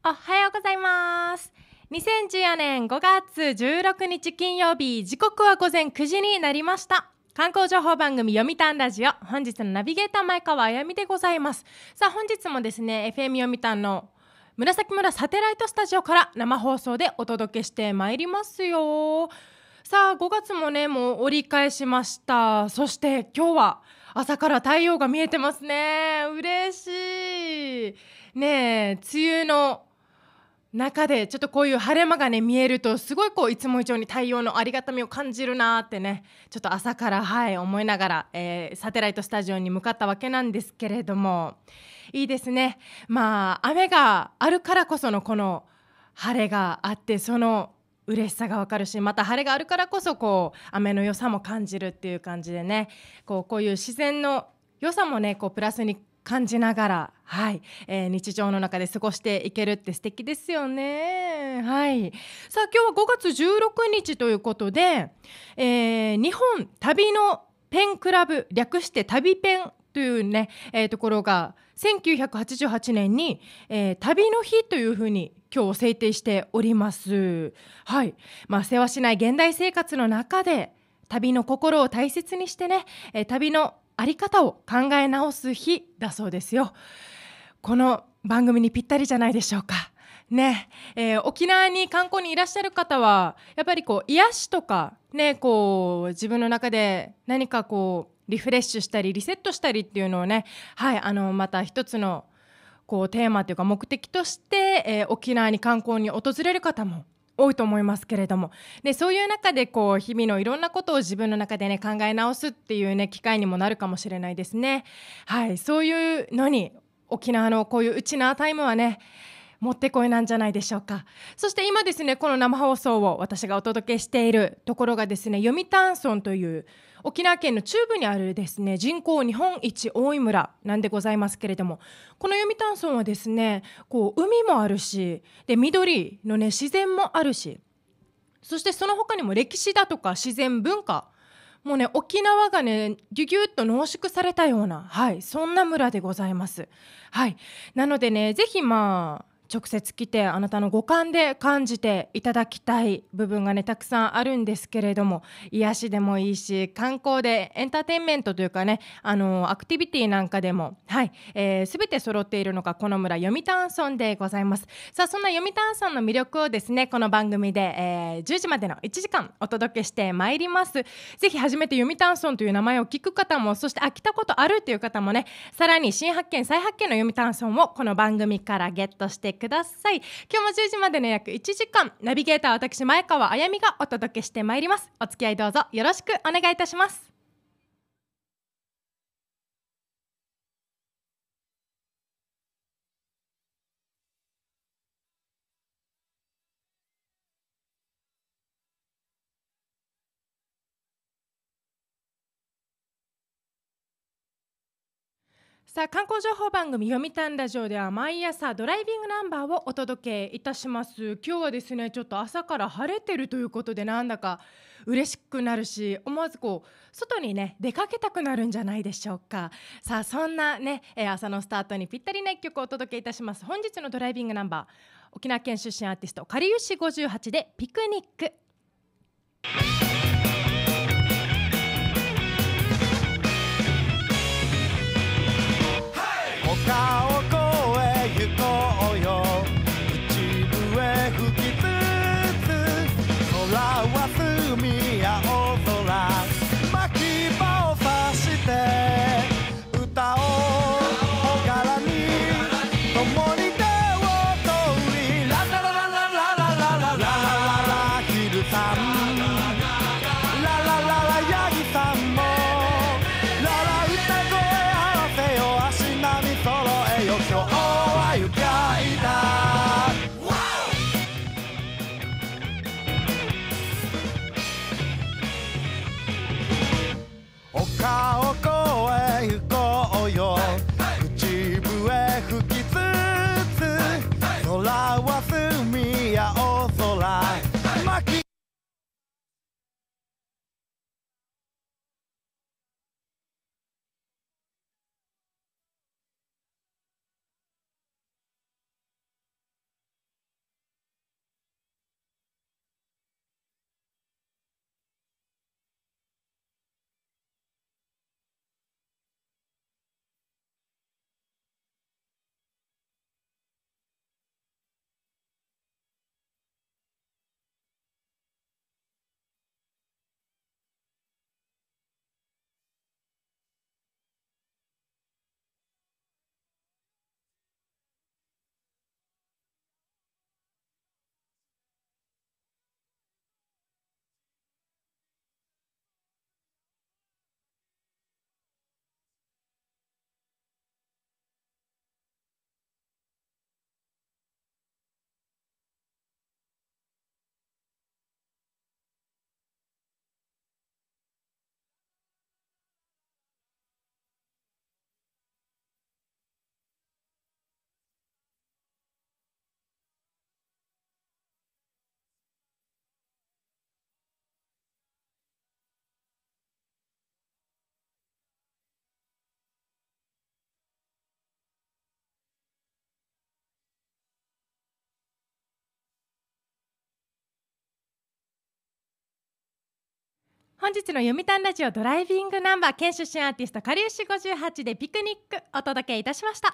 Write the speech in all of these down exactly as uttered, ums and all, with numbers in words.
おはようございます。にせんじゅうよねんごがつじゅうろくにち金曜日、時刻は午前くじになりました。観光情報番組読谷ラジオ、本日のナビゲーター前川あやみでございます。さあ本日もですね エフエム 読谷の紫村サテライトスタジオから生放送でお届けしてまいりますよ。さあごがつもねもう折り返しました。そして今日は朝から太陽が見えてますね。嬉しいねえ。梅雨の中でちょっとこういう晴れ間がね見えるとすごいこういつも以上に太陽のありがたみを感じるなってね、ちょっと朝からはい思いながら、えー、サテライトスタジオに向かったわけなんですけれども、いいですね。まあ雨があるからこそのこの晴れがあって、その嬉しさがわかるし、また晴れがあるからこそこう雨の良さも感じるっていう感じでね、こうこういう自然の良さもねこうプラスに感じながら、はいえー、日常の中で過ごしていけるって素敵ですよね。はい、さあ今日はごがつじゅうろくにちということで、えー、日本旅のペンクラブ、略して旅ペンというね、えー、ところがせんきゅうひゃくはちじゅうはちねんに、えー、旅の日というふうに今日制定しております。はい、まあ、せわしない現代生活の中で旅の心を大切にしてね、えー、旅のあり方を考え直す日だそうですよ。この番組にぴったりじゃないでしょうかね。えー、沖縄に観光にいらっしゃる方はやっぱりこう癒しとかね、こう自分の中で何かこうリフレッシュしたりリセットしたりっていうのをね、はい、あのまた一つのこうテーマというか目的として、えー、沖縄に観光に訪れる方も多いと思いますけれども、でそういう中でこう日々のいろんなことを自分の中でね考え直すっていうね機会にもなるかもしれないですね。はい、そういうのに沖縄のこういうウチナータイムはねもってこいなんじゃないでしょうか。そして今ですねこの生放送を私がお届けしているところがですね、読谷村という沖縄県の中部にあるですね人口日本一多い村なんでございますけれども、この読谷村はですねこう海もあるし、で緑のね自然もあるし、そしてその他にも歴史だとか自然文化もうね沖縄がねギュギュッと濃縮されたような、はい、そんな村でございます。はい、なのでねぜひまあ直接来てあなたの五感で感じていただきたい部分がねたくさんあるんですけれども、癒しでもいいし観光でエンターテインメントというかね、あのアクティビティなんかでも、はいえー、全て揃っているのがこの村読谷村でございます。さあそんな読谷村の魅力をですねこの番組で、えー、じゅうじまでのいちじかんお届けしてまいります。ぜひ初めて読谷村という名前を聞く方も、そしてあ来たことあるという方もね、さらに新発見再発見の読谷村をこの番組からゲットしてください。今日もじゅうじまでの約いちじかん、ナビゲーター私前川あやみがお届けしてまいります。お付き合いどうぞよろしくお願いいたします。さあ観光情報番組読谷ラジオでは毎朝ドライビングナンバーをお届けいたします。今日はですねちょっと朝から晴れてるということでなんだか嬉しくなるし、思わずこう外にね出かけたくなるんじゃないでしょうか。さあそんなね、えー、朝のスタートにぴったりな一曲をお届けいたします。本日のドライビングナンバー、沖縄県出身アーティストかりゆしごじゅうはちでピクニック。 丘を越え行こうよ、口笛吹きつつ空は澄青空、巻き場をさして歌おうほがらに共に手を取りララララララララララララヒルさん本日の読谷ラジオドライビングナンバー県出身アーティストかりゆしごじゅうはちでピクニックお届けいたしました。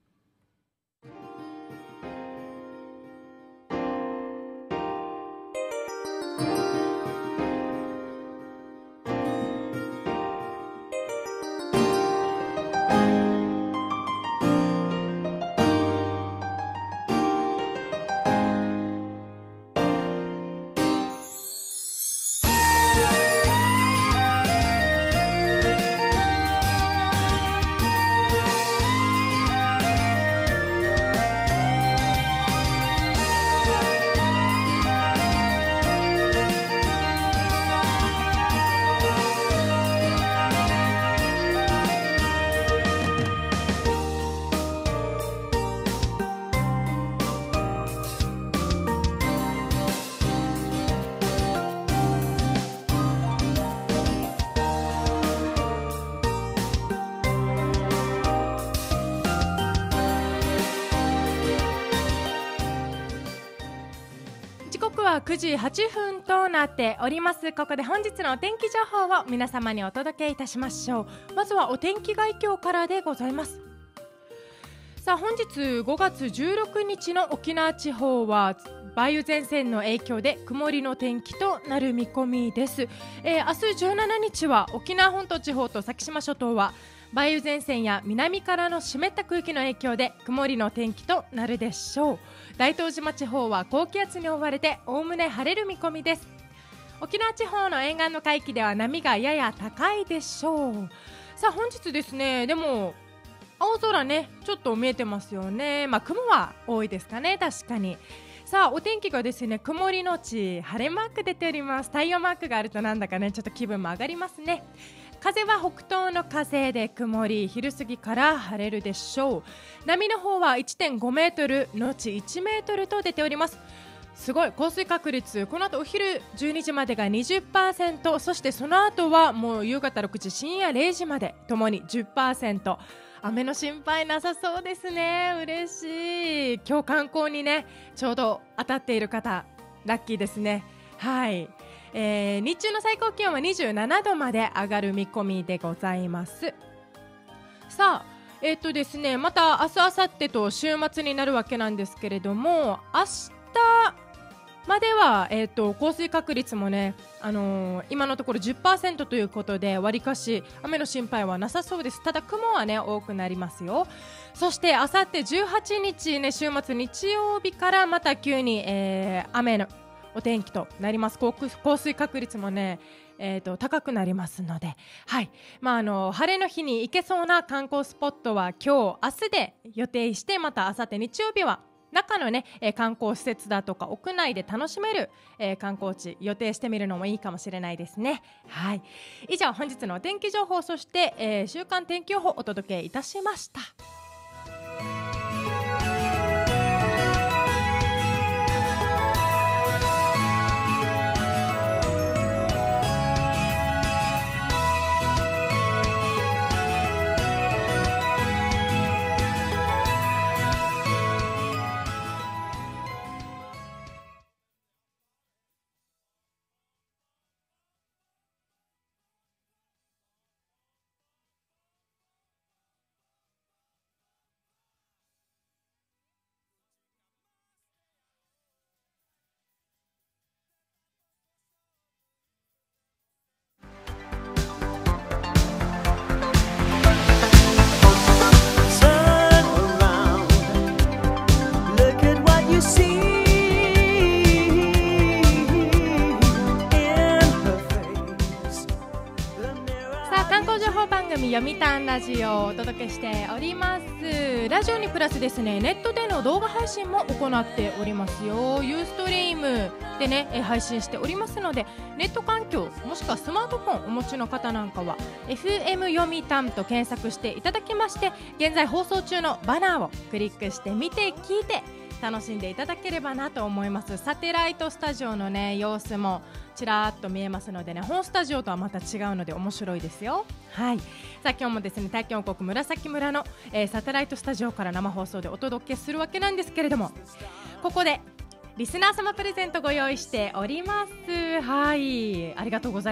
くじはちふんとなっております。ここで本日のお天気情報を皆様にお届けいたしましょう。まずはお天気概況からでございます。さあ本日ごがつじゅうろくにちの沖縄地方は梅雨前線の影響で曇りの天気となる見込みです。えー、明日じゅうしちにちは沖縄本島地方と先島諸島は梅雨前線や南からの湿った空気の影響で曇りの天気となるでしょう。大東島地方は高気圧に覆われておおむね晴れる見込みです。沖縄地方の沿岸の海域では波がやや高いでしょう。さあ本日ですね、でも青空ねちょっと見えてますよね。まあ雲は多いですかね。確かに。さあお天気がですね曇りのち晴れマーク出ております。太陽マークがあるとなんだかねちょっと気分も上がりますね。風は北東の風で曇り、昼過ぎから晴れるでしょう。波の方は いってんごメートルのちいちメートルと出ております。すごい降水確率、この後お昼じゅうにじまでが にじゅっパーセント、 そしてその後はもう夕方ろくじ、深夜れいじまでともに じゅっパーセント。 雨の心配なさそうですね。嬉しい。今日観光にねちょうど当たっている方ラッキーですね。はい、えー、日中の最高気温はにじゅうななどまで上がる見込みでございます。さあえーとですね、また明日明後日と週末になるわけなんですけれども、明日までは、えーと降水確率もね、あのー、今のところ じゅっパーセント ということでわりかし雨の心配はなさそうです。ただ雲はね多くなりますよ。そして明後日じゅうはちにち、ね、週末日曜日からまた急に、えー、雨のお天気となります。降水確率もね、えー、と高くなりますので、はいまあ、あの晴れの日に行けそうな観光スポットは今日明日で予定して、また明後日日曜日は中の、ねえー、観光施設だとか屋内で楽しめる、えー、観光地予定してみるのもいいかもしれないですね。はい、以上本日のお天気情報、そして、えー、週間天気予報をお届けいたしました。読谷ラジオをお届けしております。ラジオにプラスですね、ネットでの動画配信も行っておりますよ。ユーストリームでね配信しておりますので、ネット環境もしくはスマートフォンお持ちの方なんかは エフエム 読谷と検索していただきまして、現在放送中のバナーをクリックして見て聞いて楽しんでいただければなと思います。サテライトスタジオのね様子もちらっと見えますのでね、本スタジオとはまた違うので面白いですよ。はい、さあ今日もですね大気王国紫村の、えー、サテライトスタジオから生放送でお届けするわけなんですけれども、ここでリスナー様プレゼントご用意しております。はい、ありがとうございます。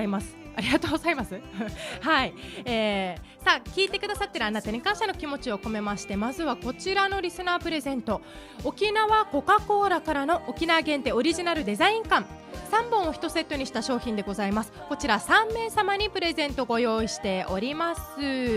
ありがとうございますはい、えー、さあ聞いてくださってるあなたに感謝の気持ちを込めまして、まずはこちらのリスナープレゼント、沖縄コカ・コーラからの沖縄限定オリジナルデザイン缶さんぼんをいちセットにした商品でございます。こちらさんめい様にプレゼントご用意しております。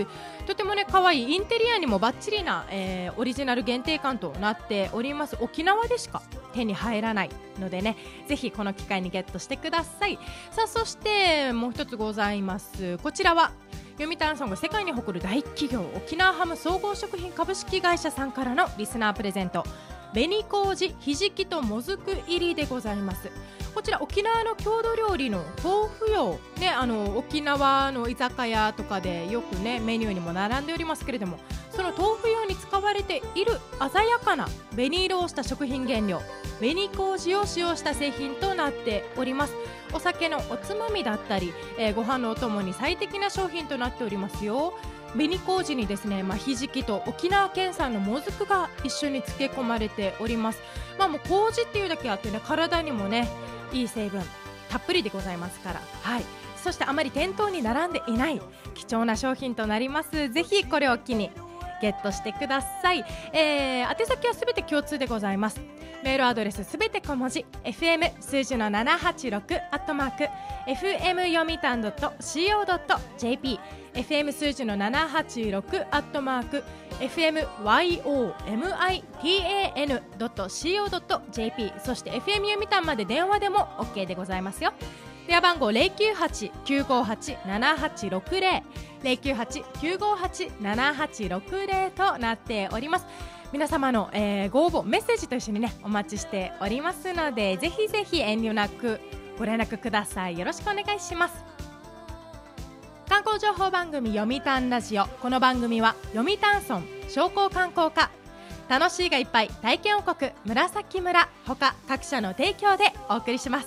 とてもね可愛いインテリアにもバッチリな、えー、オリジナル限定缶となっております。沖縄でしか手に入らないのでね、ぜひこの機会にゲットしてください。さあそしてもう一つございます。こちらは読谷村が世界に誇る大企業沖縄ハム総合食品株式会社さんからのリスナープレゼント、紅麹ひじきともずく入りでございます。こちら沖縄の郷土料理の豆腐用、ね、あの沖縄の居酒屋とかでよくねメニューにも並んでおりますけれども、その豆腐用に使われている鮮やかな紅色をした食品原料紅麹を使用した製品となっております。お酒のおつまみだったり、えー、ご飯のお供に最適な商品となっておりますよ。紅麹にですね、まあ、ひじきと沖縄県産のもずくが一緒に漬け込まれております。まあ、もう麹っていうだけあってね、体にもねいい成分たっぷりでございますから、はい、そしてあまり店頭に並んでいない貴重な商品となります。ぜひこれを機にゲットしてください。えー、宛先はすべて共通でございます。メールアドレスすべて小文字 エフエム 数字のななはちろくアットマーク エフエム 読みたん .co.jpエフエム 数字のななはちろくアットマーク エフエム ワイオーエムアイティーエーエヌ ドット シーオー ドット ジェーピー そして エフエム 読みたんまで電話でも OK でございますよ。電話番号 ゼロきゅうはち きゅうごはち ななはちろくゼロ ゼロきゅうはち きゅうごはち ななはちろくゼロとなっております。皆様の、えー、ご応募メッセージと一緒にねお待ちしておりますので、ぜひぜひ遠慮なくご連絡ください。よろしくお願いします。観光情報番組読谷ラジオ、この番組は読谷村商工観光課楽しいがいっぱい体験王国紫村他各社の提供でお送りします。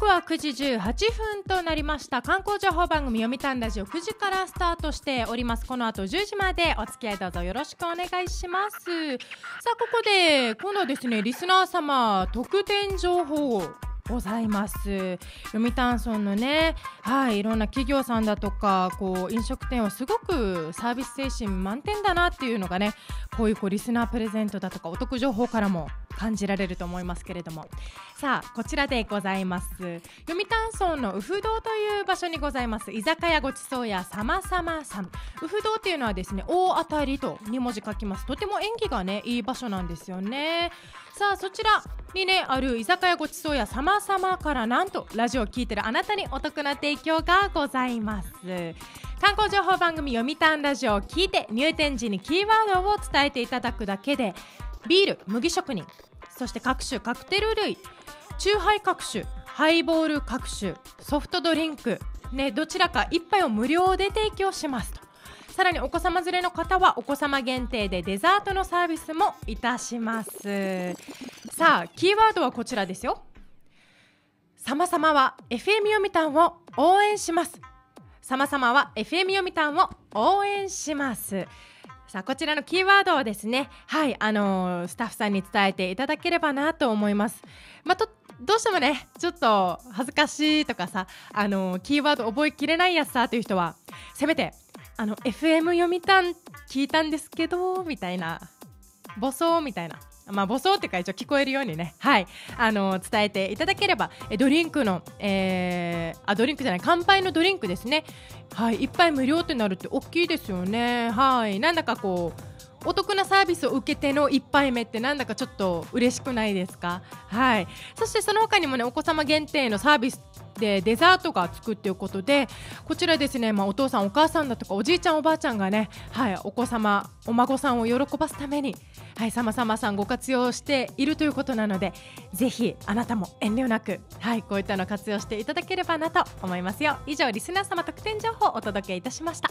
はくじじゅうはちふんとなりました。観光情報番組読谷ラジオくじからスタートしております。この後じゅうじまでお付き合いどうぞよろしくお願いします。さあここで今度はですねリスナー様特典情報ございます。読谷村のね、はい、いろんな企業さんだとかこう飲食店はすごくサービス精神満点だなっていうのがね、こういうこうリスナープレゼントだとかお得情報からも感じられると思いますけれども、さあこちらでございます。読谷村のウフ堂という場所にございます居酒屋ごちそう屋さまさまさん。ウフ堂っていうのはですね、大当たりとに文字書きます。とても縁起がねいい場所なんですよね。さあそちらにねある居酒屋ごちそう屋さまさまからなんとラジオを聞いてるあなたにお得な提供がございます。観光情報番組読谷ラジオを聞いて入店時にキーワードを伝えていただくだけでビール、麦職人、そして各種カクテル類、チューハイ各種、ハイボール各種、ソフトドリンク、ね、どちらか一杯を無料で提供しますと。さらにお子様連れの方はお子様限定でデザートのサービスもいたします。さあキーワードはこちらですよ。さまさまは エフエム 読谷を応援します。さまさまは エフエム 読谷を応援します。さあこちらのキーワードをですね、はいあのー、スタッフさんに伝えていただければなと思います。まあ、とどうしてもねちょっと恥ずかしいとかさ、あのー、キーワード覚えきれないやつさという人はせめてあの エフエム 読谷聞いたんですけどみたいな、ボソみたいな、まあボソってか一応聞こえるようにね、はいあの伝えていただければ、えドリンクの、えー、あドリンクじゃない乾杯のドリンクですね、はい一杯無料ってなるって大きいですよね。はいなんだかこうお得なサービスを受けての一杯目ってなんだかちょっと嬉しくないですか。はいそしてその他にもねお子様限定のサービスでデザートがつくっていうことで、こちらですね、まあ、お父さんお母さんだとかおじいちゃんおばあちゃんがね、はい、お子様お孫さんを喜ばすために、はい、さまさまさんご活用しているということなので、ぜひあなたも遠慮なく、はい、こういったのを活用していただければなと思いますよ。以上リスナー様特典情報をお届けいたしました。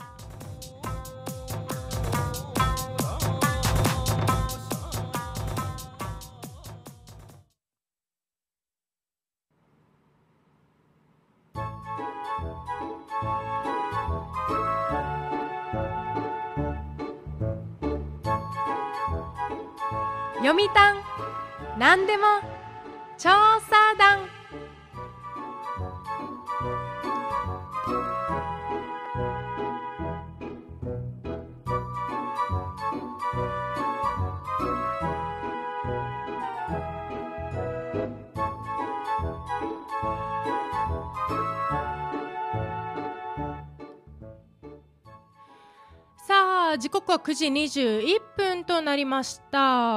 読谷なんでも調査団。さあ時刻はくじにじゅういっぷんとなりました。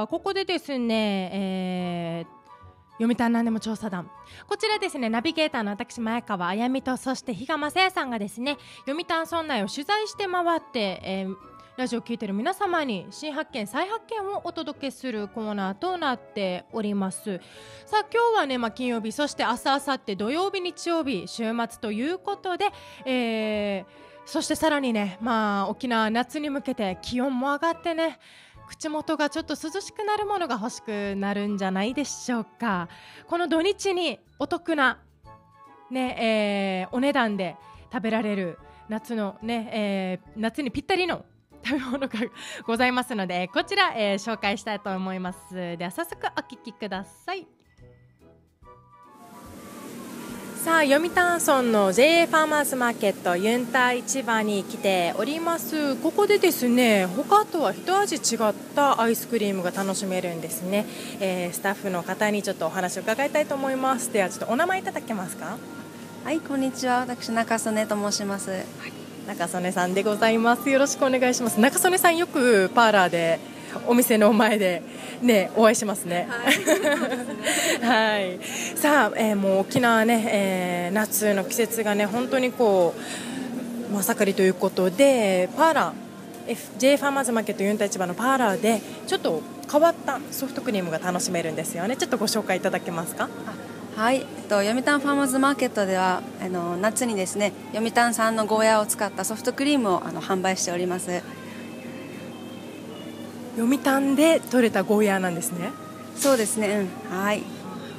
ここでですね、えー、読谷なんでも調査団、こちらですねナビゲーターの私前川あやみと、そして比嘉雅也さんがですね読谷村内を取材して回って、えー、ラジオを聞いている皆様に新発見再発見をお届けするコーナーとなっております。さあ今日はね、まあ、金曜日、そして明日明後日土曜日日曜日週末ということで、えーそしてさらにね、まあ、沖縄夏に向けて気温も上がってね、口元がちょっと涼しくなるものが欲しくなるんじゃないでしょうか。この土日にお得な、ねえー、お値段で食べられる夏の、ねえー、夏にぴったりの食べ物がございますので、こちら、えー、紹介したいと思います。では早速お聞きください。さあ読谷村の ジェーエー ファーマーズマーケットユンタ市場に来ております。ここでですね他とは一味違ったアイスクリームが楽しめるんですね。えー、スタッフの方にちょっとお話を伺いたいと思います。ではちょっとお名前いただけますか。 はい、こんにちは。私中曽根と申します。はい、 中曽根さんでございます。よろしくお願いします。中曽根さんよくパーラーでお店の前で、ね、お会いしますね。はい、はい、さあ、えー、もう沖縄ね、えー、夏の季節がね本当にこうまさかりということで、パーラー ジェーエー ファーマーズマーケットユンタ市場のパーラーでちょっと変わったソフトクリームが楽しめるんですよね。ちょっとご紹介いただけますか。 はい、えっと、読谷ファーマーズマーケットではあの夏にですね読谷産のゴーヤを使ったソフトクリームをあの販売しております。 読谷で採れたゴーヤーなんですね。 そうですね、うん、はい。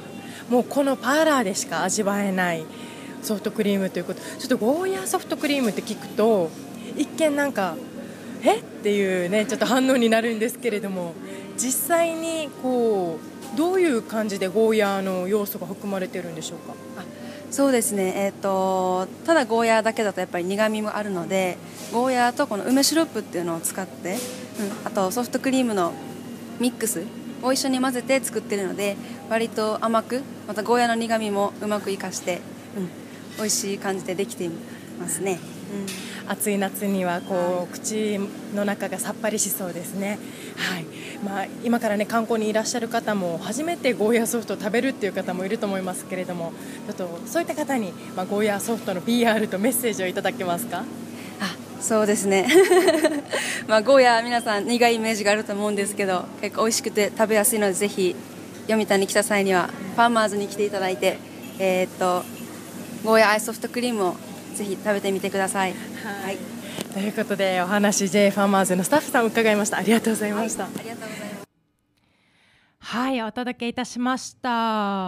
もうこのパーラーでしか味わえないソフトクリームということ。ちょっとゴーヤーソフトクリームって聞くと一見なんかえっていうねちょっと反応になるんですけれども、実際にこうどういう感じでゴーヤーの要素が含まれているんでしょうか。 あそうですね、えー、とただゴーヤーだけだとやっぱり苦みもあるので、ゴーヤーとこの梅シロップっていうのを使って、うん、あとソフトクリームのミックスを一緒に混ぜて作ってるので、割と甘く、またゴーヤーの苦みもうまく生かして、うん、美味しい感じでできていますね。 うん、暑い夏にはこう口の中がさっぱりしそうですね。はい、まあ、今からね観光にいらっしゃる方も初めてゴーヤーソフトを食べるっていう方もいると思いますけれども、ちょっとそういった方に、まあ、ゴーヤーソフトの ピーアール とメッセージをいただけますか。 あそうですねまあゴーヤー皆さん苦いイメージがあると思うんですけど、結構美味しくて食べやすいので、ぜひ読谷に来た際にはファーマーズに来ていただいて、えー、っとゴーヤーアイスソフトクリームをぜひ食べてみてください。 はい、ということでお話 J ファーマーズのスタッフさん伺いました。ありがとうございました。 はい、ありがとうございます。 はい、お届けいたしました。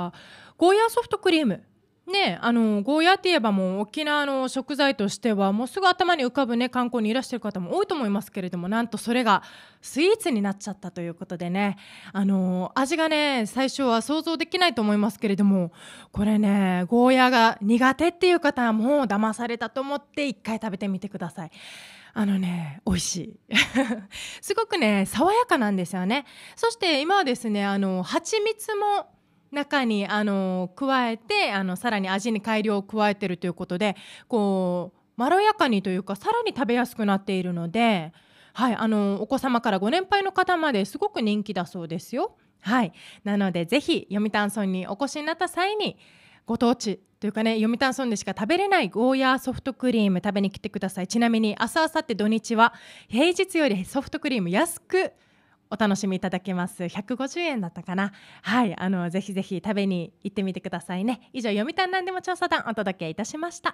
ゴーヤーソフトクリームね、あのゴーヤーって言えばもう沖縄の食材としてはもうすぐ頭に浮かぶね観光にいらっしゃる方も多いと思いますけれども、なんとそれがスイーツになっちゃったということでね、あの味がね最初は想像できないと思いますけれども、これねゴーヤーが苦手っていう方はもう騙されたと思って一回食べてみてください。あのね美味しいすごくね爽やかなんですよね。そして今はですね、あの蜂蜜も中にあの加えて、あのさらに味に改良を加えているということで、こうまろやかにというかさらに食べやすくなっているので、はい、あのお子様からご年配の方まですごく人気だそうですよ。はい、なのでぜひ読谷村にお越しになった際にご当地というかね、読谷村でしか食べれないゴーヤーソフトクリーム食べに来てください。ちなみに明日明後日土日は平日よりソフトクリーム安くお楽しみいただけます。ひゃくごじゅうえんだったかな。はい、あのぜひぜひ食べに行ってみてくださいね。以上、読谷なんでも調査団お届けいたしました。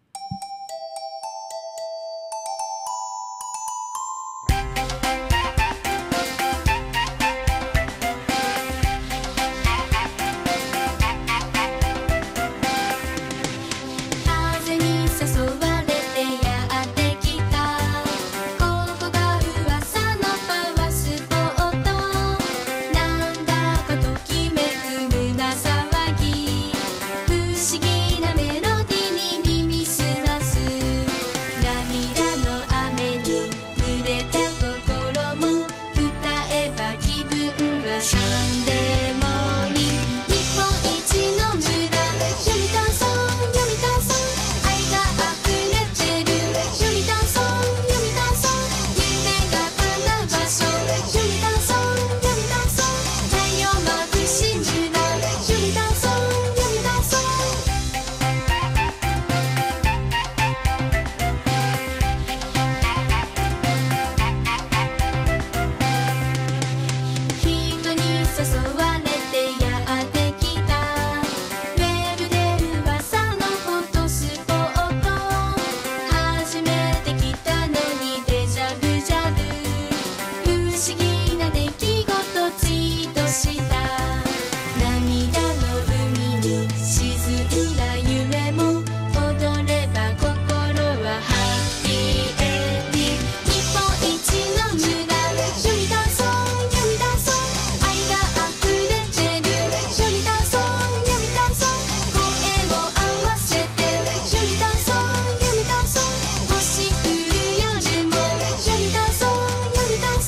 風に誘われてやってきた、ここが噂のパワースポット、なんだかときめく胸騒ぎ、不思議なメロディに耳すます、涙の雨に濡れた心も歌えば気分はサンデーモーニング、日本一の村、読谷村、読谷村、愛が溢れてる読谷村、読谷村、夢が叶う場所、読谷村、読谷村、太陽まぶしい村、読谷村、読谷村。人に誘われてやってきた、ウェブで噂のフォトスポット、初めて来たのにデジャブジャブ、不思議な出来事ツイートした、涙の海に沈んだ夢も踊れば心はハッピーエンディング、日本一の村、読谷村、読谷村、愛が溢れてる読谷村、読谷村、声を合わせて読谷村、読谷村、星降る夜も読谷村、読谷村。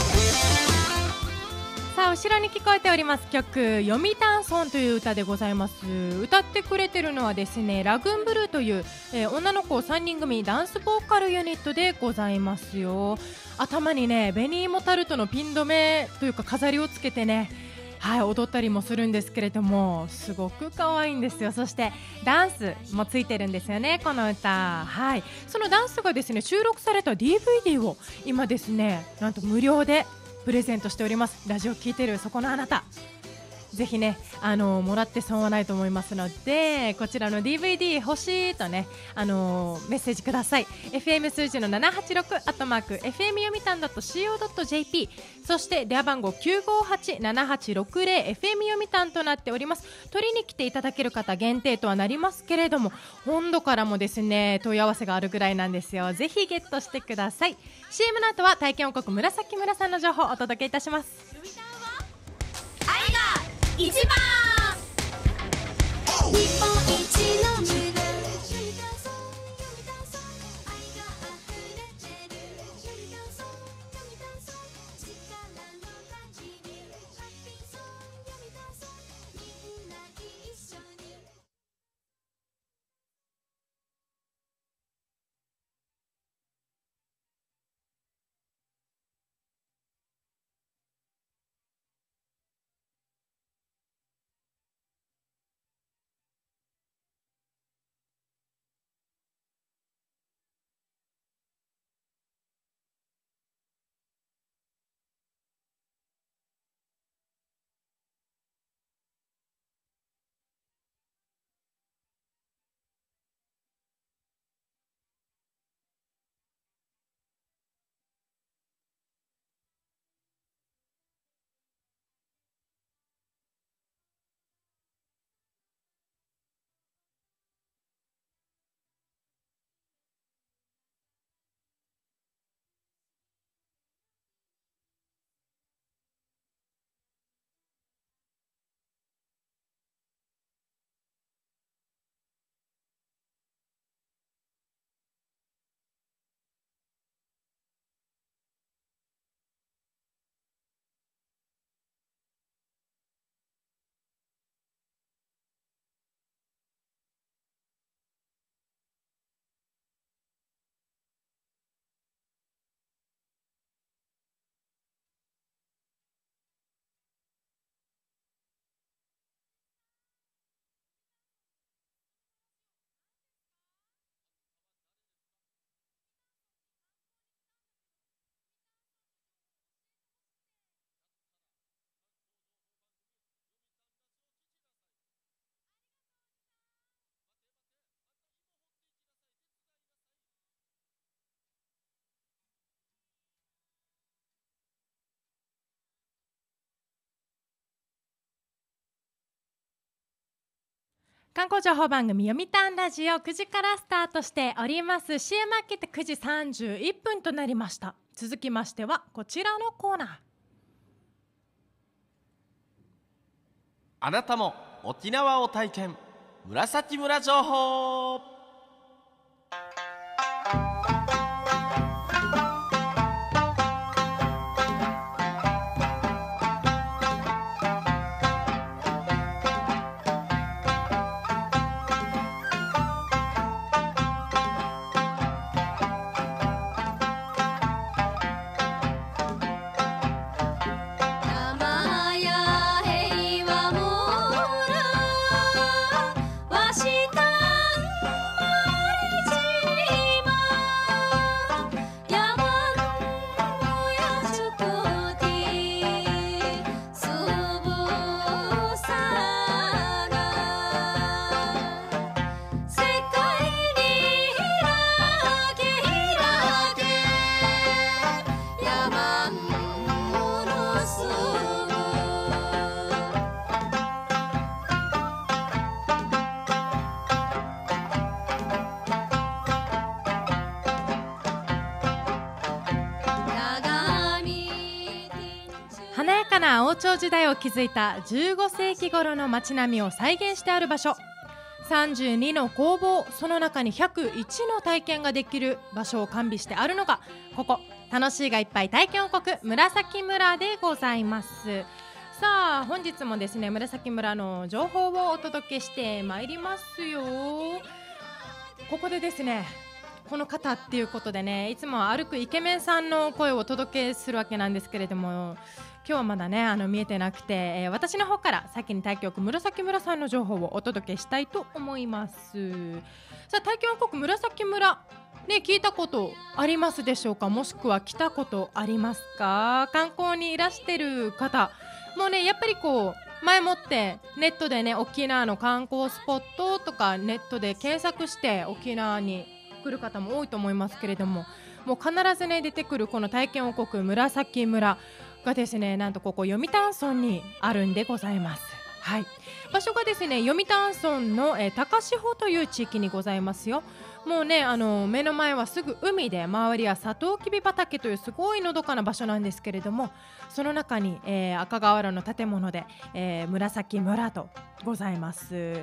さあ後ろに聞こえております曲、読谷村という歌でございます。歌ってくれてるのはですね、ラグーンブルーという、えー女の子さんにん組ダンスボーカルユニットでございますよ。頭にね紅芋タルトのピン止めというか飾りをつけてね、はい、踊ったりもするんですけれども、すごく可愛いんですよ。そしてダンスもついてるんですよね、この歌。はい、そのダンスがですね収録された ディーブイディー を今ですねなんと無料でプレゼントしております。ラジオ聞いてるそこのあなた、 ぜひね、あのもらって損はないと思いますので、こちらの ディーブイディー 欲しいとね、あのメッセージください。 エフエム 数字のななはちろくアットマーク エフエム 読谷 .co.jp、 そして電話番号 きゅうごはち ななはちろくぜろ エフエム 読谷となっております。取りに来ていただける方限定とはなりますけれども、本土からもですね問い合わせがあるぐらいなんですよ。ぜひゲットしてください。 シーエム の後は体験王国紫村さんの情報をお届けいたします。 愛が一番日本一の村観光情報番組読谷ラジオくじからスタートしております。 シーエム 明けてくじさんじゅういっぷんとなりました。続きましてはこちらのコーナー。 あなたも沖縄を体験、紫村情報。 山や平和村わしたな王朝時代を築いたじゅうごせいき頃の街並みを再現してある場所、さんじゅうにの工房、その中にひゃくいちの体験ができる場所を完備してあるのがここ楽しいがいっぱい体験王国紫村でございます。さあ本日もですね紫村の情報をお届けしてまいりますよ。ここでですねこの方っていうことでね、いつも歩くイケメンさんの声をお届けするわけなんですけれども、今日はまだねあの見えてなくて、えー、私の方から先に体験王国紫村さんの情報をお届けしたいと思います。さあ体験王国紫村ね、聞いたことありますでしょうか、もしくは来たことありますか。観光にいらしてる方もうねやっぱりこう前もってネットでね沖縄の観光スポットとかネットで検索して沖縄に来る方も多いと思いますけれども、もう必ずね出てくるこの体験王国紫村がですね、なんとここ読谷村にあるんでございます。はい、場所がですね読谷村の、えー、高志保という地域にございますよ。もうねあの目の前はすぐ海で、周りはサトウキビ畑というすごいのどかな場所なんですけれども、その中に、えー、赤瓦の建物で、えー、紫村とございます。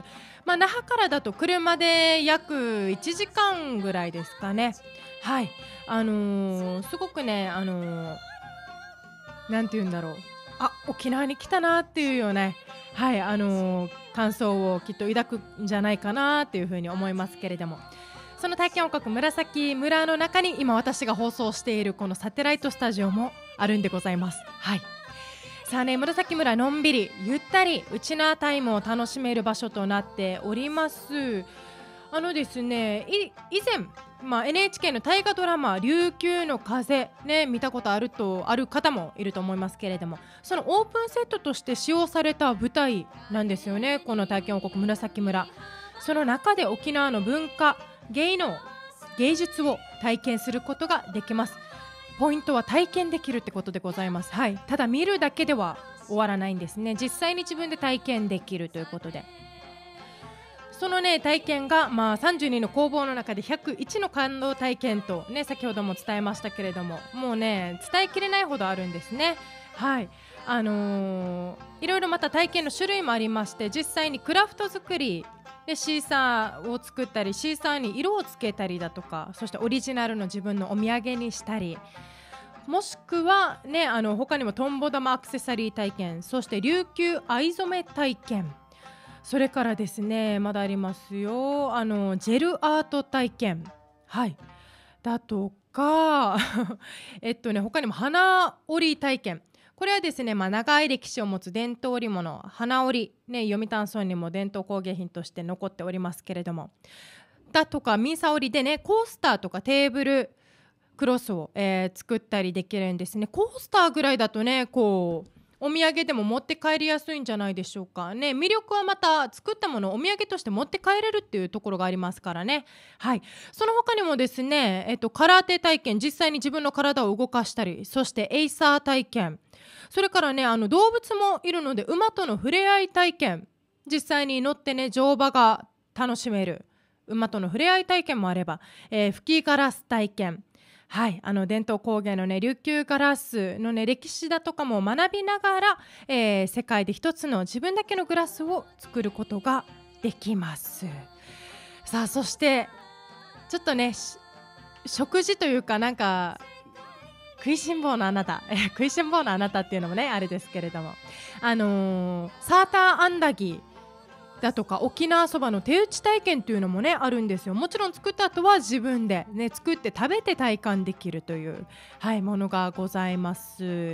まあ、那覇からだと車で約いちじかんぐらいですかね。はい、あのー、すごくねあのー、なんて言うんだろう、あ、沖縄に来たなっていうような、はいあのー、感想をきっと抱くんじゃないかなっていうふうに思いますけれども、その体験王国紫村の中に今私が放送しているこのサテライトスタジオもあるんでございます。はい、さあね、紫村のんびりゆったりウチナータイムを楽しめる場所となっております。あのですねい以前、まあ、エヌエイチケー の大河ドラマ琉球の風、ね、見たことあるとある方もいると思いますけれども、そのオープンセットとして使用された舞台なんですよね、この体験王国紫村。その中で沖縄の文化芸能芸術を体験することができます。ポイントは体験できるってことでございます。はい、ただ見るだけでは終わらないんですね。実際に自分で体験できるということで、そのね体験が、まあ、さんじゅうにの工房の中でひゃくいちの感動体験と、ね、先ほども伝えましたけれども、もうね伝えきれないほどあるんですね。はい、あのー、いろいろまた体験の種類もありまして、実際にクラフト作りでシーサーを作ったり、シーサーに色をつけたりだとか、そしてオリジナルの自分のお土産にしたり、もしくは、ね、あの他にもトンボ玉アクセサリー体験、そして琉球藍染め体験、それからですねまだありますよ、あのジェルアート体験、はい、だとかえっとね他にも花織り体験、これはですね、まあ、長い歴史を持つ伝統織物花織、ね、読谷村にも伝統工芸品として残っておりますけれども、だとかミンサ織りでねコースターとかテーブルクロスを、えー、作ったりできるんですね。コースターぐらいだとねこうお土産でも持って帰りやすいんじゃないでしょうかね。魅力はまた作ったものをお土産として持って帰れるっていうところがありますからね。はい、その他にもですね、えっと、空手体験、実際に自分の体を動かしたり、そしてエイサー体験、それからねあの動物もいるので馬との触れ合い体験、実際に乗ってね乗馬が楽しめる馬との触れ合い体験もあれば、えー、吹きガラス体験、はい、あの伝統工芸の、ね、琉球ガラスの、ね、歴史だとかも学びながら、えー、世界で一つの自分だけのグラスを作ることができます。さあそしてちょっとね食事というかなんか食いしん坊のあなた食いしん坊のあなたっていうのもねあれですけれども、あのー、サーターアンダギーだとか沖縄そばの手打ち体験というのもねあるんですよ。もちろん作った後は自分で、ね、作って食べて体感できるという、はい、ものがございます。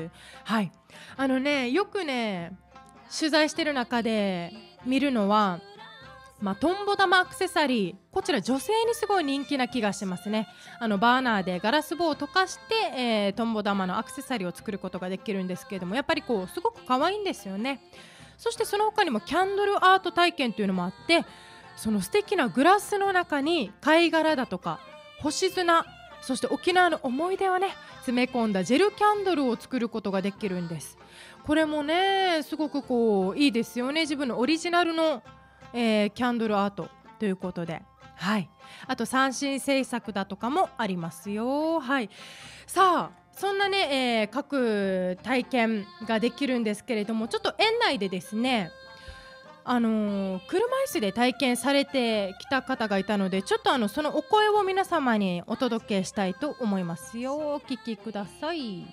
はい、あのねよくね取材してる中で見るのは、まあ、トンボ玉アクセサリー、こちら女性にすごい人気な気がしますね。あのバーナーでガラス棒を溶かして、えー、トンボ玉のアクセサリーを作ることができるんですけれども、やっぱりこうすごく可愛いんですよね。そしてその他にもキャンドルアート体験というのもあって、その素敵なグラスの中に貝殻だとか星砂、そして沖縄の思い出をね詰め込んだジェルキャンドルを作ることができるんです。これもねすごくこういいですよね。自分のオリジナルの、えー、キャンドルアートということで、はい、あと三振制作だとかもありますよ。はい、さあそんなね、えー、各体験ができるんですけれども、ちょっと園内でですね、あのー、車椅子で体験されてきた方がいたので、ちょっとあのそのお声を皆様にお届けしたいと思いますよ。お聞きください。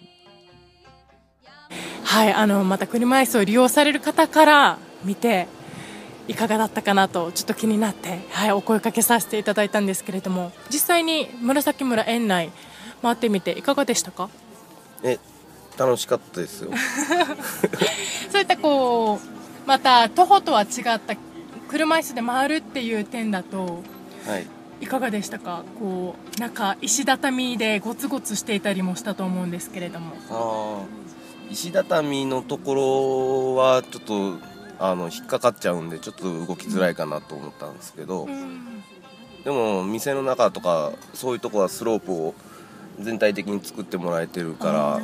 はい、あのまた車椅子を利用される方から見ていかがだったかなとちょっと気になって、はい、お声かけさせていただいたんですけれども、実際に紫村園内回ってみていかがでしたか？ え、楽しかったですよそういったこうまた徒歩とは違った車椅子で回るっていう点だと、はい、いかがでしたか？こうなんか石畳でゴツゴツしていたりもしたと思うんですけれども。 あ、石畳のところはちょっとあの引っかかっちゃうんでちょっと動きづらいかなと思ったんですけど、でも店の中とかそういうとこはスロープを全体的に作ってもらえてるから、うん、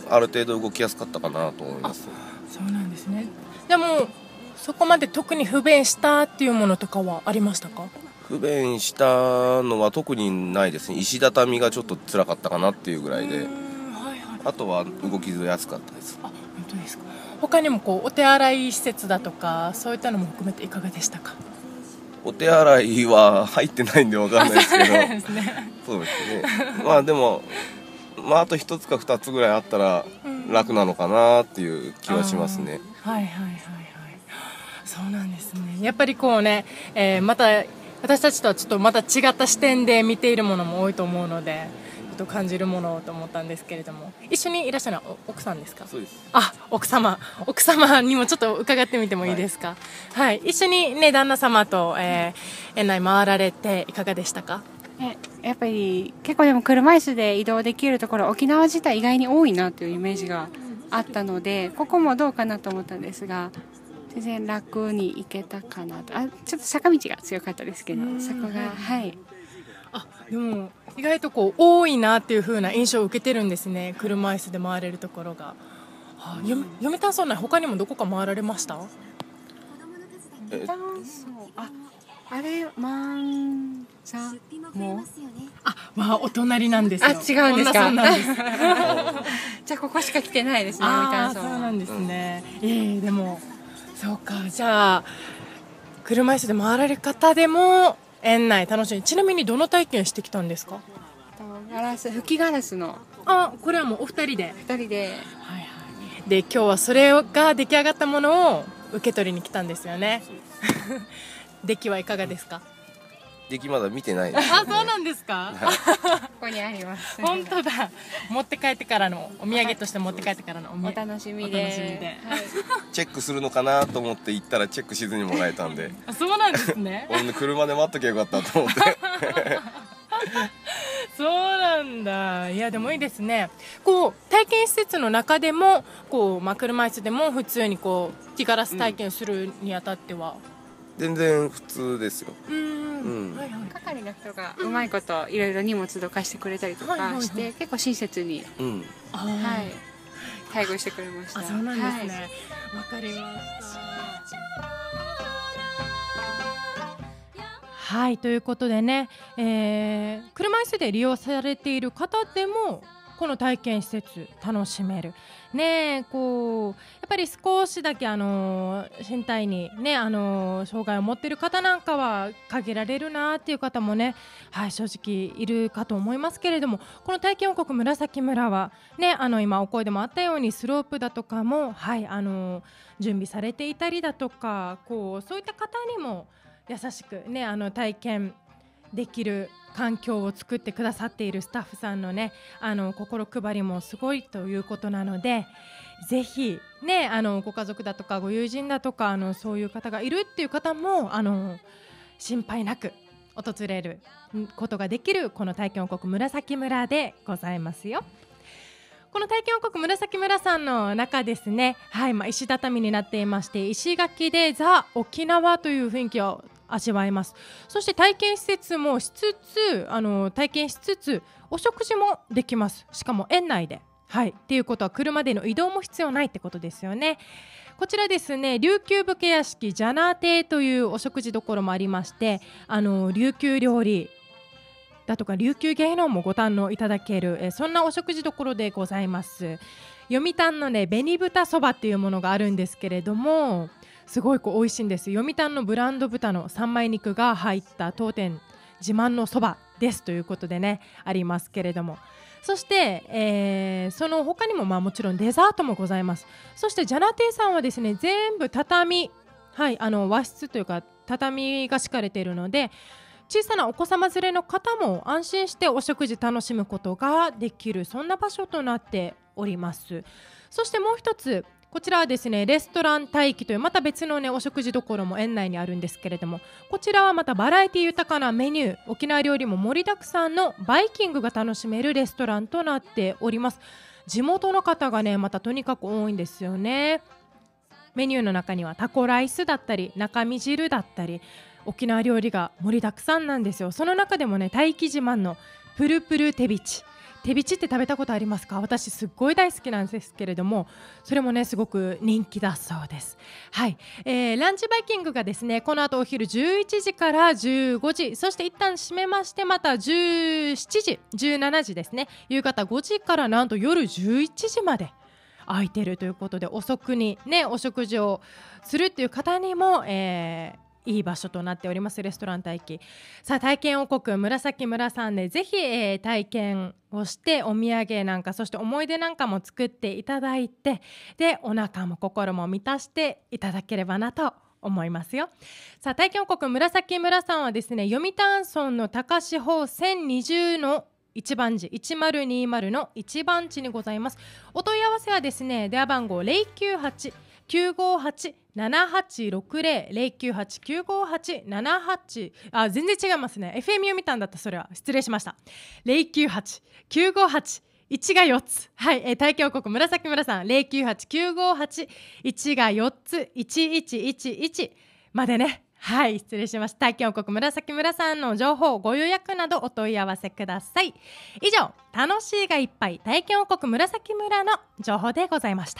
ある程度動きやすかったかなと思います。 そうなんですね。でもそこまで特に不便したっていうものとかはありましたか？ 不便したのは特にないですね。石畳がちょっと辛かったかなっていうぐらいで、はいはい、あとは動きやすかったです。 あ、本当ですか。他にもこうお手洗い施設だとかそういったのも含めていかがでしたか？ お手洗いは入ってないんで分かんないですけど、そうですね。そうですね。まあでも、まああと一つか二つぐらいあったら楽なのかなっていう気はしますね。 はいはいはいはい。そうなんですね。やっぱりこうね、えー、また私たちとはちょっとまた違った視点で見ているものも多いと思うので、ちょっと感じるものをと思ったんですけれども、一緒にいらっしゃるのは奥さんですか？ そうです。 あ、奥様、奥様にもちょっと伺ってみてもいいですか？はい、はい、一緒にね旦那様と、えー、園内回られていかがでしたか？ えやっぱり結構でも車椅子で移動できるところ沖縄自体意外に多いなというイメージがあったので、ここもどうかなと思ったんですが、全然楽に行けたかなと。あ、ちょっと坂道が強かったですけど、そこがはい。 あ、でも意外とこう多いなっていう風な印象を受けてるんですね。車椅子で回れるところが。はあ、よ読谷村内他にもどこか回られました？ えあ、あれマンザもあ、まあお隣なんですよ。 あ、違うんですか？ なんですじゃあここしか来てないですね。 あ、そうなんですね。えー、でもそうか、じゃあ車椅子で回られる方でも園内楽しい。ちなみにどの体験してきたんですか？ ガラス、吹きガラスの。 あ、これはもうお二人で。 二人で。 はいはい。で今日はそれが出来上がったものを受け取りに来たんですよね。出来はいかがですか？ 出来まだ見てないです、ね。 あ、そうなんですか？ ここにあります。 本当だ。持って帰ってからのお土産として持って帰ってからのおお楽しみで。 お楽しみで。はい、 チェックするのかなと思って行ったらチェックしずにもらえたんで。 あ、そうなんですね。 俺車で待っときゃよかったと思って。 そうなんだ。いやでもいいですね。こう体験施設の中でもこう、まあ、車椅子でも普通にこう吹きガラス体験するにあたっては、 うん、全然普通ですよ。 うん、 うん、 はいはい、係の人がうまいこといろいろ荷物どかしてくれたりとかして、はいはいはい、結構親切に、 うん、 はい、対応してくれました。 あ、そうなんですね。わ、はい、かりました。はい、ということでね、えー、車椅子で利用されている方でもこの体験施設楽しめるね。こうやっぱり少しだけあの身体にねあの障害を持っている方なんかは限られるなっていう方もね、はい、正直いるかと思いますけれども、この体験王国紫村はね、あの今お声でもあったようにスロープだとかも、はい、あの準備されていたりだとか、こうそういった方にも優しくねあの体験できる環境を作ってくださっているスタッフさんのねあの心配りもすごいということなので、ぜひねあのご家族だとかご友人だとかあのそういう方がいるっていう方もあの心配なく訪れることができるこの体験王国紫村でございますよ。この体験王国紫村さんの中ですね、はいまあ、石畳になっていまして、石垣でザ・沖縄という雰囲気を味わえます。そして体験施設もしつつあの体験しつつお食事もできます。しかも園内で、はい、っていうことは車での移動も必要ないってことですよね。こちらですね、琉球武家屋敷ジャナー亭というお食事どころもありまして、あの琉球料理だとか琉球芸能もご堪能いただける、えそんなお食事どころでございます。読谷のね紅豚そばっていうものがあるんですけれども、すごいこう美味しいんです。読谷のブランド豚の三枚肉が入った当店自慢のそばですということでねありますけれども、そして、えー、その他にもまあもちろんデザートもございます。そしてジャナテイさんはですね全部畳、はい、あの和室というか畳が敷かれているので、小さなお子様連れの方も安心してお食事楽しむことができる、そんな場所となっております。そしてもう一つ、こちらはですねレストラン待機というまた別のねお食事どころも園内にあるんですけれども、こちらはまたバラエティ豊かなメニュー、沖縄料理も盛りだくさんのバイキングが楽しめるレストランとなっております。地元の方がねまたとにかく多いんですよね。 メニューの中にはタコライスだったり中身汁だったり沖縄料理が盛りだくさんなんですよ。その中でもね、大気自慢のプルプルテビチ、テビチって食べたことありますか？私すっごい大好きなんですけれども、それもねすごく人気だそうです。はい、えー、ランチバイキングがですね、この後お昼じゅういちじからじゅうごじ、そして一旦閉めまして、またじゅうしちじ、じゅうしちじですね、夕方ごじからなんと夜じゅういちじまで空いてるということで、遅くにねお食事をするっていう方にも、えーいい場所となっております。レストラン大輝。さあ、体験王国紫村さんでぜひ、えー、体験をしてお土産なんか、そして思い出なんかも作っていただいて、でお腹も心も満たしていただければなと思いますよ。さあ、体験王国紫村さんはですね、読谷村の高志保せんにじゅうの一番地いちまるにまるの一番地にございます。お問い合わせはですね、電話番号 ゼロきゅうはち きゅうごはち ななはちろくゼロ ゼロきゅうはち きゅうごはち ななはち、あ、全然違いますね。 エフエム 読みたんだった。それは失礼しました。ゼロきゅうはち きゅうごはち いちがよっつ、はい、えー、体験王国紫村さん ゼロきゅうはち きゅうごはち いちがよっついちいちいちいちまでね。はい、失礼しました。体験王国紫村さんの情報、ご予約などお問い合わせください。以上、楽しいがいっぱい体験王国紫村の情報でございました。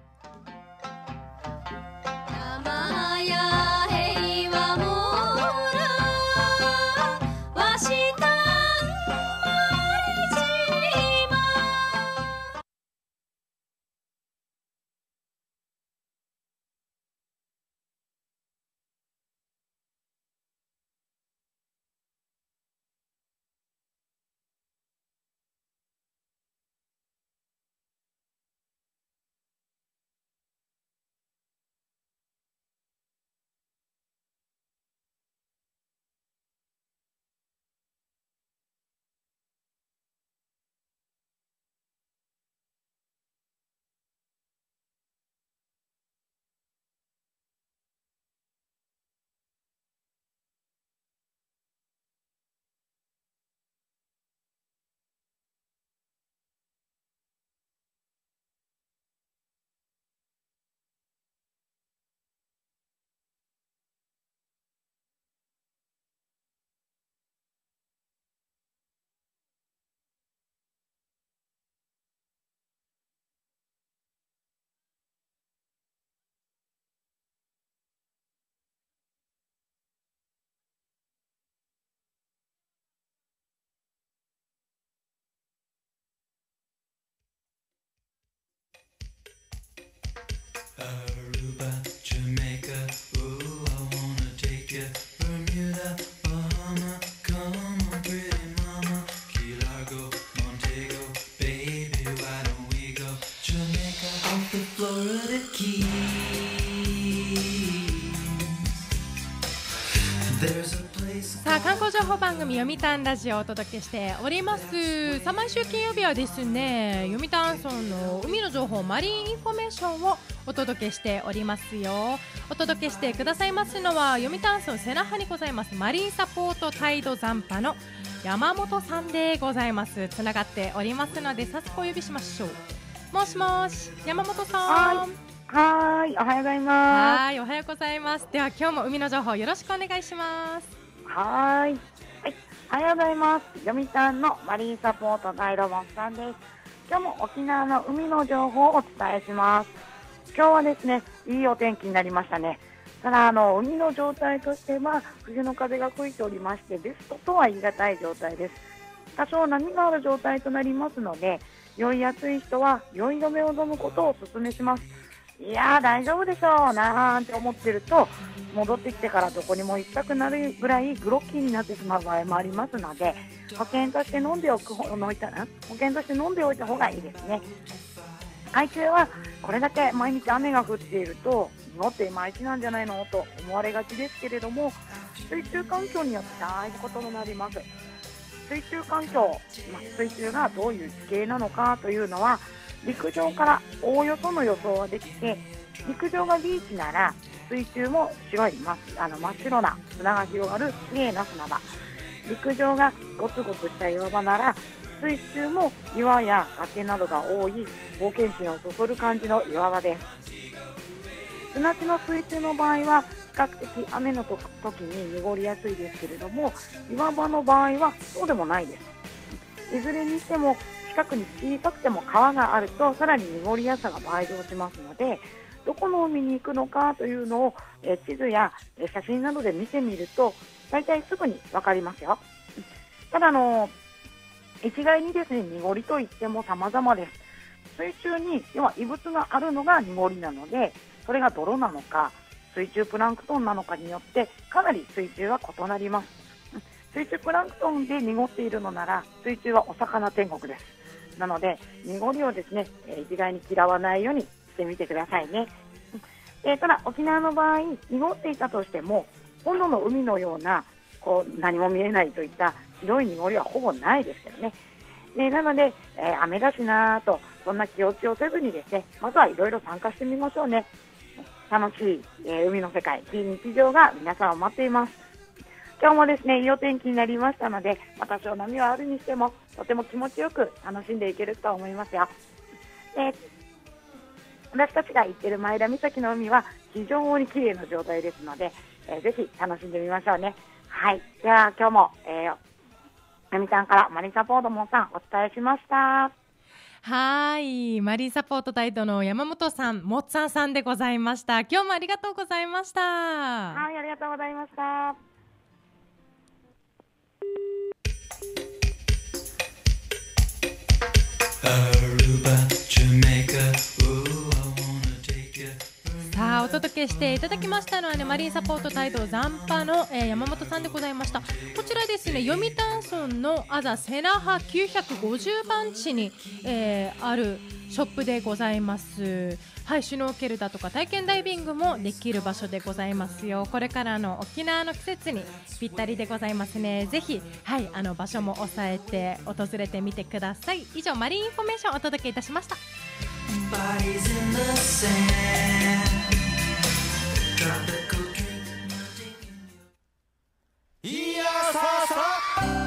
Aruba, Jamaica, ooh, I wanna take you. Bermuda, Bahama, come on, pretty mama. Key Largo, Montego, baby, why don't we go? Jamaica, off the Florida Keys. There's a place. さあ、観光情報番組読谷ラジオをお届けしております。さあ、毎週金曜日はですね、読谷村の海の情報、マリンインフォメーションをお届けしておりますよ。お届けしてくださいますのは、読谷村瀬那覇にございますマリンサポートタイド残波の山本さんでございます。つながっておりますので、早速お呼びしましょう。もしもし、山本さん。 はい、はい、おはようございます。 はい、おはようございます。では今日も海の情報よろしくお願いします。 はい、はい、おはようございます。読谷のマリンサポートガイドモンさんです。今日も沖縄の海の情報をお伝えします。今日はですね、いいお天気になりましたね。ただあの海の状態としては冬の風が吹いておりまして、ベストとは言い難い状態です。多少波がある状態となりますので、酔いやすい人は酔い止めを飲むことをお勧めします。いやー大丈夫でしょうなんて思ってると、戻ってきてからどこにも行きたくなるぐらいグロッキーになってしまう場合もありますので、保険として飲んでおくほおいた保険として飲んでおいた方がいいですね。海中はこれだけ毎日雨が降っていると日本っていまいちなんじゃないのと思われがちですけれども、水中環境によって大事ことになります。水中環境、まあ、水中がどういう地形なのかというのは陸上からおおよその予想はできて、陸上がビーチなら水中も白い真っあの真っ白な砂が広がる綺麗な砂場、陸上がゴツゴツした岩場なら水中も岩や崖などが多い冒険心をそそる感じの岩場です。 砂地の水中の場合は比較的雨のと時に濁りやすいですけれども、岩場の場合はそうでもないです。いずれにしても近くに小さくても川があるとさらに濁りやすさが倍増しますので、どこの海に行くのかというのをえ地図やえ写真などで見てみると大体すぐに分かりますよ。ただあの一概にですね、濁りといっても様々です。水中に要は異物があるのが濁りなので、それが泥なのか水中プランクトンなのかによってかなり水中は異なります。水中プランクトンで濁っているのなら水中はお魚天国です。なので濁りをですね、一概に嫌わないようにしてみてくださいね。えー、ただ沖縄の場合濁っていたとしても本土の海のようなこう何も見えないといったひどい濁りはほぼないですけどね。でなので、えー、雨だしなとそんな気落ちをせずにですね、まずはいろいろ参加してみましょうね。楽しい、えー、海の世界、非日常が皆さんを待っています。今日もですねいいお天気になりましたので、また多少波はあるにしてもとても気持ちよく楽しんでいけると思いますよ。で私たちが行っている前田岬の海は非常に綺麗な状態ですので、えー、ぜひ楽しんでみましょうね。はい、では今日も、えー、読谷からマリンサポートモンさんお伝えしました。 はい、マリンサポートタイトの山本さん、もっつぁんさんでございました。今日もありがとうございました。 はい、ありがとうございました。 さあお届けしていただきましたのはね、マリンサポートタイト残波の、えー、山本さんでございました。こちらですね、読谷村のあざ瀬那覇きゅうひゃくごじゅうばん地に、えー、あるショップでございます。はい、シュノーケルだとか体験ダイビングもできる場所でございますよ。これからの沖縄の季節にぴったりでございますね。ぜひ、はい、あの場所も押さえて訪れてみてください。以上マリンインフォメーションをお届けいたしました。 いやさあさあ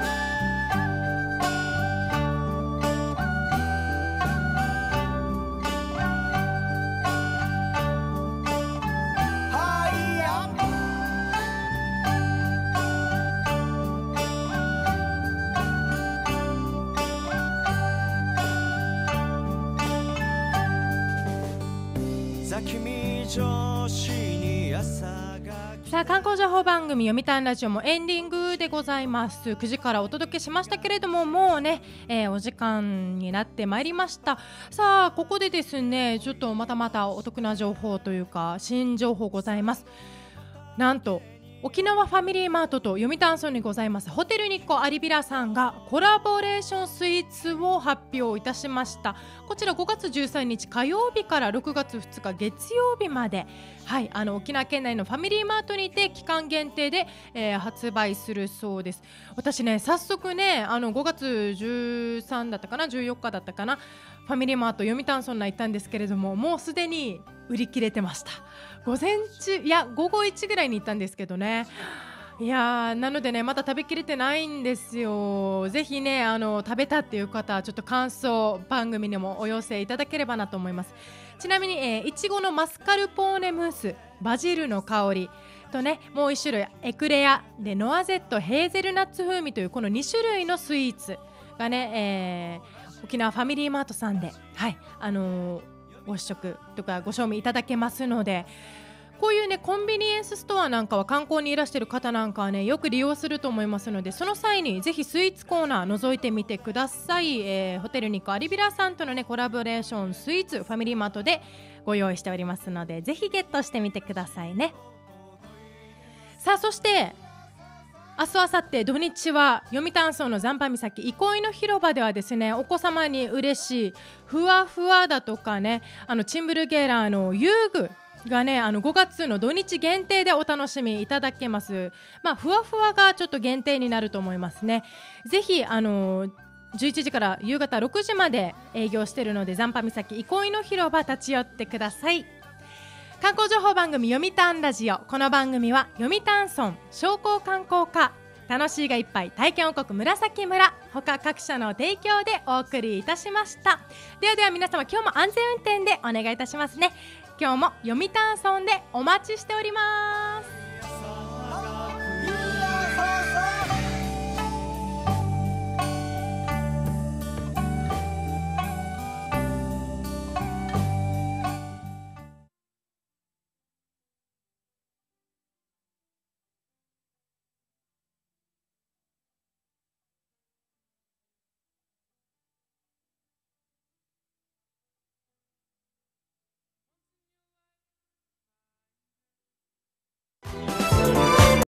さあ観光情報番組読谷ラジオもエンディングでございます。くじからお届けしましたけれども、もうね、えー、お時間になってまいりました。さあここでですね、ちょっとまたまたお得な情報というか新情報ございます。なんと沖縄ファミリーマートと読谷村にございますホテルニコアリビラさんがコラボレーションスイーツを発表いたしました。こちらごがつじゅうさんにち火曜日からろくがつふつか月曜日まで、はい、あの沖縄県内のファミリーマートにて期間限定で、えー、発売するそうです。私ね早速ねあのごがつじゅうさんだったかなじゅうよっかだったかなファミリーマート読谷村内行ったんですけれども、もうすでに売り切れてました。午前中いや午後いちぐらいに行ったんですけどね、いやなのでねまだ食べきれてないんですよ。ぜひねあの食べたっていう方はちょっと感想番組にもお寄せいただければなと思います。ちなみに、えー、いちごのマスカルポーネムース、バジルの香りとねもういち種類エクレアでノアゼットヘーゼルナッツ風味というこのに種類のスイーツがね、えー、沖縄ファミリーマートさんで、はいあのーご試食とかご賞味いただけますので、こういうねコンビニエンスストアなんかは観光にいらしている方なんかはねよく利用すると思いますので、その際にぜひスイーツコーナー覗いてみてください。えー、ホテルニコアリビラさんとのねコラボレーションスイーツファミリーマートでご用意しておりますので、ぜひゲットしてみてくださいね。さあそして明日、明後日土日は読谷村の残波岬憩いの広場ではですね、お子様に嬉しいふわふわだとかね、あのチンブルゲーラーの遊具がねあのごがつの土日限定でお楽しみいただけます。まあふわふわがちょっと限定になると思いますね。ぜひあのじゅういちじから夕方ろくじまで営業しているので、残波岬憩いの広場立ち寄ってください。観光情報番組読谷ラジオ、この番組は読谷村商工観光課、楽しいがいっぱい体験王国紫村他各社の提供でお送りいたしました。ではでは皆様今日も安全運転でお願いいたしますね。 今日も読谷村でお待ちしております。